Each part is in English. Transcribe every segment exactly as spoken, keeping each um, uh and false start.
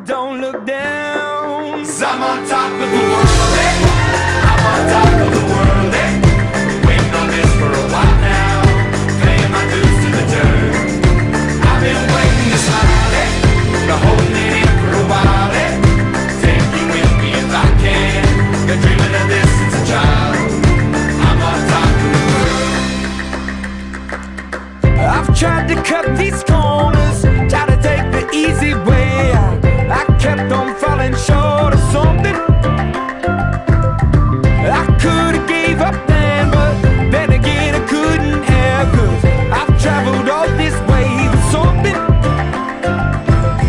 don't look down. 'Cause I'm on top of the world, eh? I'm on top of the world, eh? Waiting on this for a while now, paying my dues to the dirt. I've been waiting to smile, eh? Been holding it in for a while, eh? Take you with me if I can. Been dreaming of this since a child. I'm on top of the world. I've tried to cut these corners, try to take the easy way. I, I kept on falling short of something. I could've gave up then, but then again I couldn't have. 'Cause I've traveled all this way for something.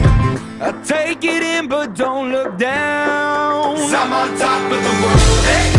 I take it in but don't look down. 'Cause I'm on top of the world, eh?